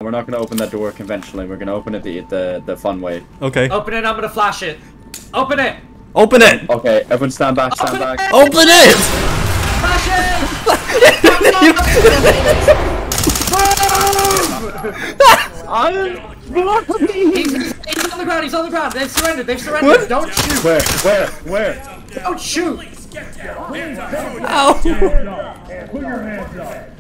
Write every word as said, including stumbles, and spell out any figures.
We're not gonna open that door conventionally. We're gonna open it the the, the fun way. Okay. Open it. I'm gonna flash it. Open it. Open it. Okay, everyone stand back. Stand Open back. it. Open it. Flash it. he's, he's on the ground. He's on the ground. They've surrendered. They've surrendered. What? Don't shoot. Where? Where? Where? Don't shoot. Ow. Put your hands up.